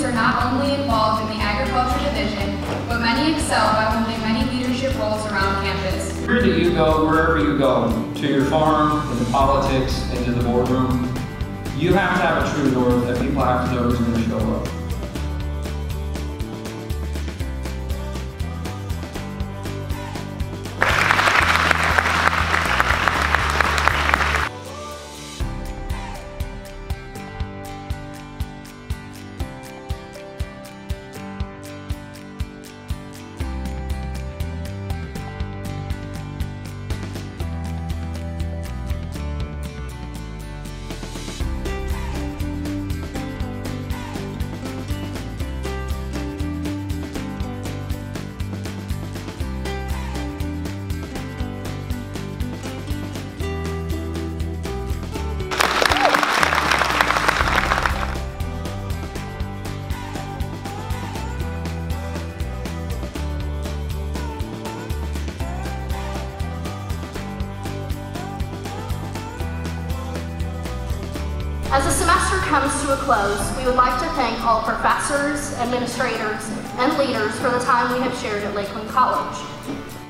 are not only involved in the agriculture division, but many excel by holding many leadership roles around campus. Where do you go, wherever you go, to your farm, into politics, into the boardroom, you have to have a true north that people have to know who's going to show up. As the semester comes to a close, we would like to thank all professors, administrators, and leaders for the time we have shared at Lakeland College.